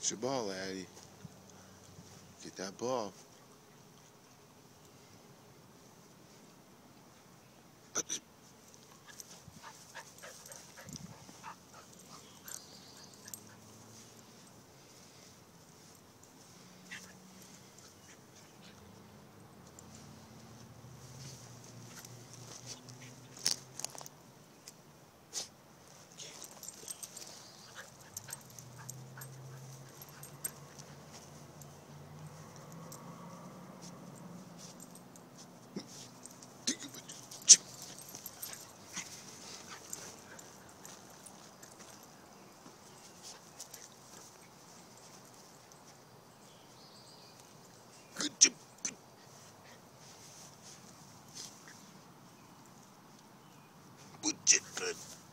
Get your ball, Addie. Get that ball. Good job. Good.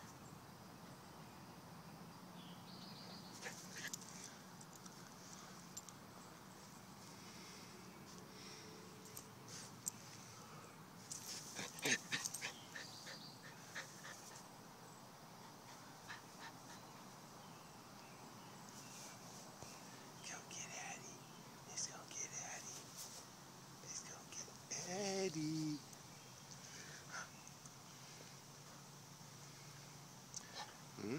Go get Addie. Let's go get Addie. Let's go get Addie. Hmm?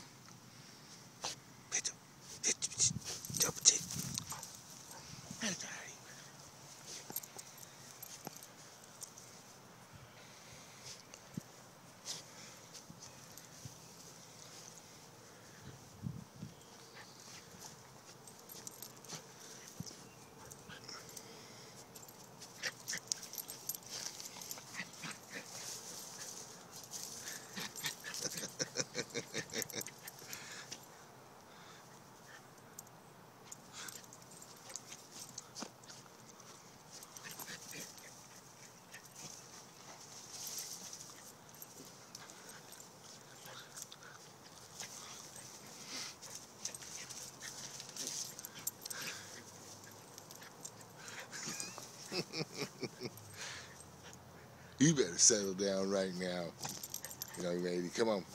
You better settle down right now, young lady. Come on.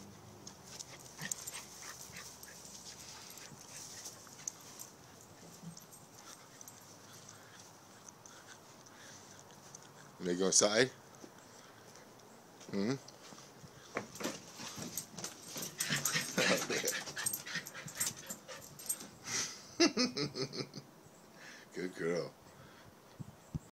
You may go inside. Hmm? Good girl.